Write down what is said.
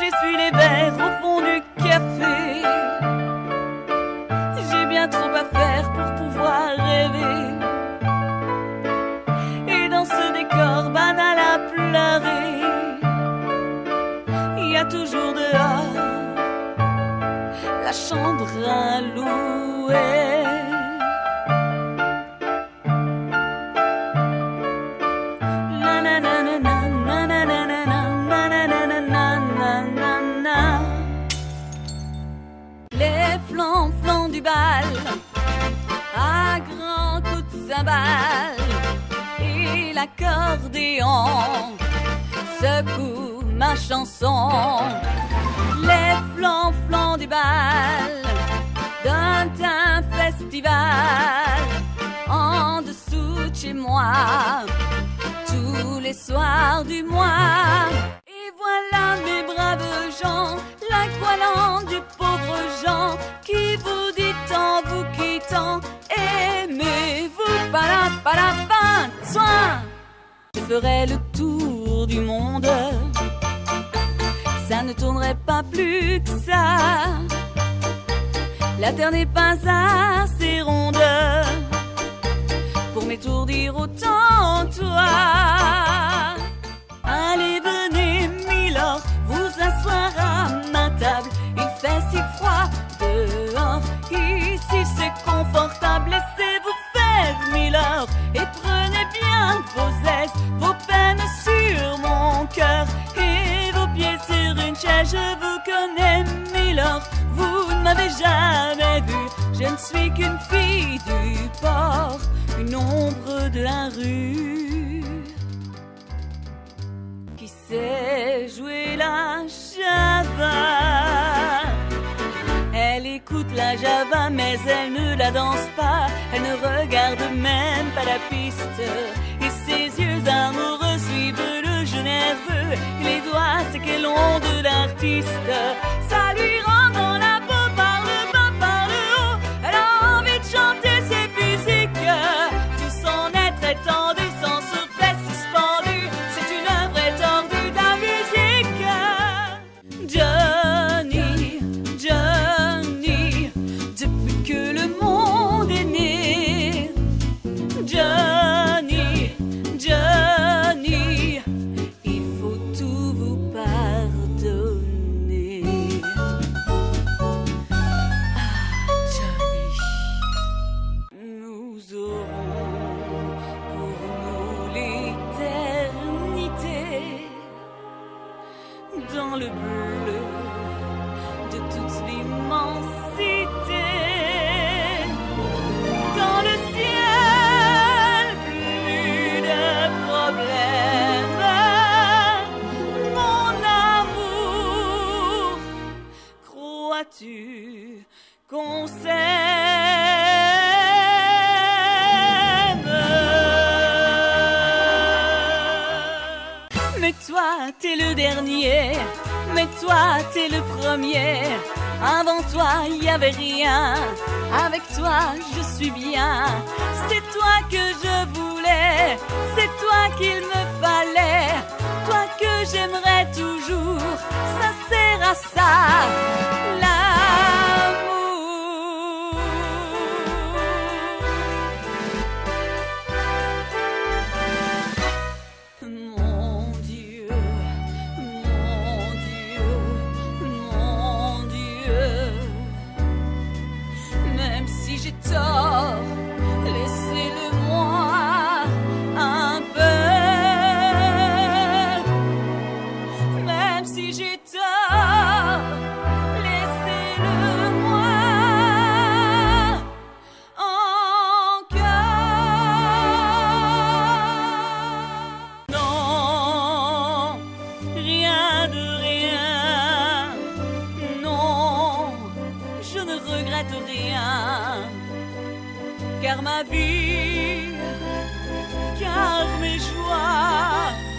j'essuie les verres au fond du café. J'ai bien trop à faire pour pouvoir rêver. Et dans ce décor banal à pleurer, il y a toujours dehors la chambre à louer. Les flancs du bal à grands coups de cymbales et l'accordéon secoue ma chanson. Les flancs du bal d'un teint festival en dessous de chez moi tous les soirs du mois. Et voilà mes braves gens, la goualant du pauvre Jean qui vous dit en vous quittant, aimez-vous, pas soin. Je ferai le tour du monde, ça ne tournerait pas plus que ça. La terre n'est pas assez ronde pour m'étourdir autant toi. Allez, venez, Milord, vous asseoir à ma table. Il fait si froid dehors, ici c'est confortable. Laissez-vous faire, Milord, et prenez bien vos aises, vos peines sur mon cœur et vos pieds sur une chaise. Je vous connais, Milord, vous ne m'avez jamais vu. Je ne suis qu'une fille du port, une ombre de la rue qui sait jouer la java. Elle écoute la java mais elle ne la danse pas. Elle ne regarde même pas la piste et ses yeux amoureux suivent le jeu nerveux. Les doigts c'est qu'elle ont de l'artiste. Ça lui rend dans la peau par le bas, par le haut. Elle a envie de chanter ses musiques. Tout son être est tendu, son soufflet suspendu. C'est une œuvre étendue de la musique. Johnny, Johnny, depuis que le monde est né. Johnny, Johnny, il faut tout vous pardonner. Ah, Johnny, nous aurons pour nous l'éternité dans le bleu de toute l'immensité. Dans le ciel, plus de problèmes. Mon amour, crois-tu qu'on s'aime? Mais toi, t'es le dernier. Mais toi, t'es le premier. Avant toi, y avait rien. Avec toi, je suis bien. C'est toi que je voulais. C'est toi qu'il me fallait. Toi que j'aimerais toujours. Ça sert à ça, l'amour. Mon Dieu, mon Dieu, mon Dieu. Même si j'ai tort, laissez-le-moi un peu. Même si j'ai tort, laissez-le-moi encore. Non, rien de rien. Non, je ne regrette rien. Car ma vie, car mes joies